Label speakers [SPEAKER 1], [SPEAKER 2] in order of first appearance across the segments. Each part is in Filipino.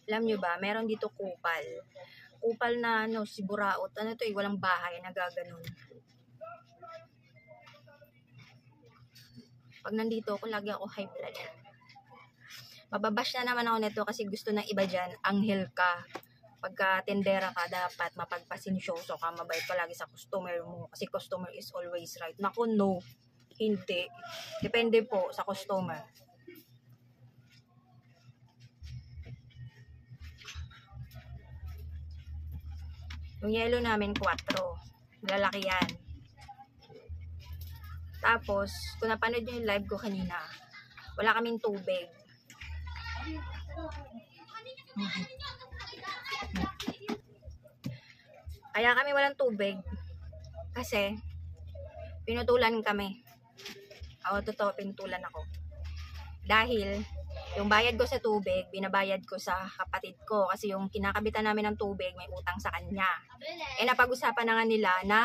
[SPEAKER 1] Alam nyo ba, meron dito kupal. Kupal na ano, si Buraot. Ano to walang bahay, nagaganon. Pag nandito ako, lagi ako high blood. Mababash na naman ako nito kasi gusto ng iba dyan, anghel ka. Pagka tendera ka, dapat mapagpasinsyoso ka, mabait ka lagi sa customer mo. Kasi customer is always right. Naku, no. Hindi. Depende po sa customer. Yung yellow namin, 4. Lalaki yan. Tapos, kung napanood nyo yung live ko kanina, wala kaming tubig. Kaya kami walang tubig kasi pinutulan kami. Totoo, pinutulan ako. Dahil yung bayad ko sa tubig, binabayad ko sa kapatid ko kasi yung kinakabitan namin ng tubig, may utang sa kanya. Napag-usapan na nga nila na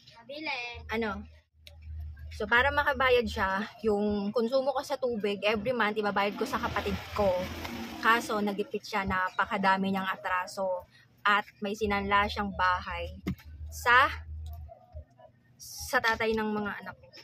[SPEAKER 1] so para makabayad siya, yung konsumo ko sa tubig, every month ibabayad ko sa kapatid ko. Kaso nagipit siya, napakadami niyang atraso at may sinanla siyang bahay sa tatay ng mga anak ko.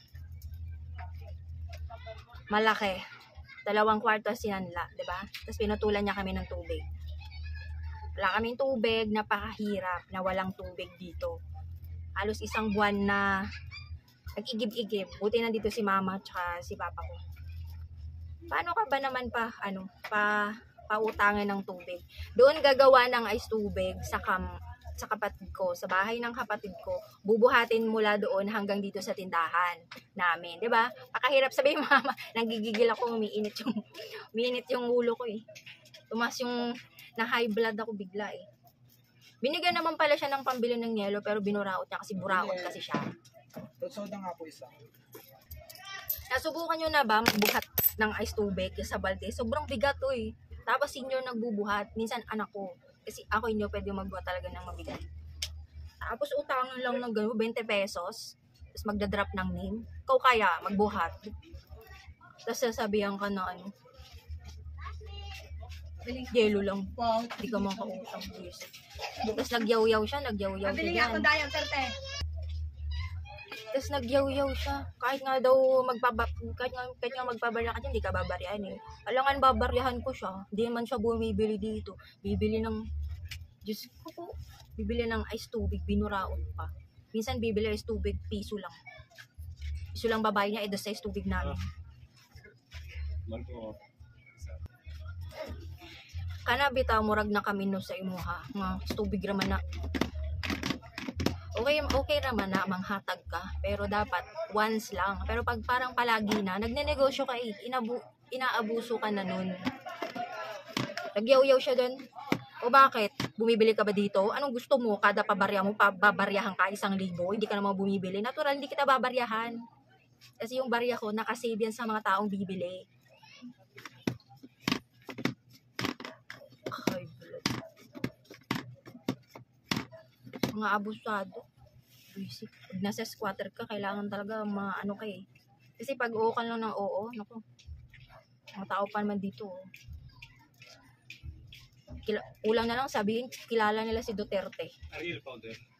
[SPEAKER 1] Malaki. 2 kwarto sinanla, 'di ba? Tapos pinutulan niya kami ng tubig. Wala kaming tubig, napakahirap na walang tubig dito. Halos 1 buwan na nag-igib-igib. Buti na dito si mama at si papa ko. Paano ka ba naman pautangin ng tubig? Doon gagawa ng ice tubig sa kapatid ko, sa bahay ng kapatid ko. Bubuhatin mula doon hanggang dito sa tindahan namin, 'di ba? Pakahirap, sabi mama, nanggigigil ako, umiinit yung ulo ko eh. Tumas yung na high blood ako bigla eh. Binigyan naman pala siya ng pambili ng yelo pero binuraot niya kasi buraot kasi siya.
[SPEAKER 2] Soda nga po isa.
[SPEAKER 1] Nasubukan nyo na ba magbuhat ng ice tubig sa balde? Sobrang bigat to eh. Tapos senior nagbubuhat. Minsan anak ko. Kasi ako inyo pwede magbuhat talaga ng mabigat. Tapos utangan lang ng gano'n, 20 pesos. Tapos magdadrop ng name. Ikaw kaya magbuhat. Tapos sasabihan ka na ano. Yelo lang. Hindi ka makautang. Tapos nagyaw-yaw siya.
[SPEAKER 3] Pabili nga akong dayang, terte.
[SPEAKER 1] Tapos nagyaw-yaw siya. Kahit nga magpabarya ka dyan, hindi ka babaryahan eh. Alangan babaryahan ko siya. Hindi man siya bumibili dito. Bibili ng, Diyos ko, bibili ng ice tubig, binuraot pa. Minsan bibili ice tubig, piso lang. Piso lang babae niya, edas sa ice tubig namin. Kana bitaw murag na kami no sa imuha. Nga tubig raman na. Okay naman na manghatag ka, pero dapat once lang. Pero pag parang palagi na, nagnenegosyo ka eh, inaabuso ka na nun. Nagyaw-yaw siya dun. O bakit? Bumibili ka ba dito? Anong gusto mo? Kada pabarya mo, babaryahan ka 1,000. Hindi ka naman bumibili. Natural, hindi kita babaryahan. Kasi yung barya ko, nakasave yan sa mga taong bibili. High blood. Mga abusado. Basic. Pag nasa squatter ka, kailangan talaga ano ka eh. Kasi pag oo ka lang ng oo, naku, mga tao pa naman dito. Ulang na lang sabihin, kilala nila si Duterte.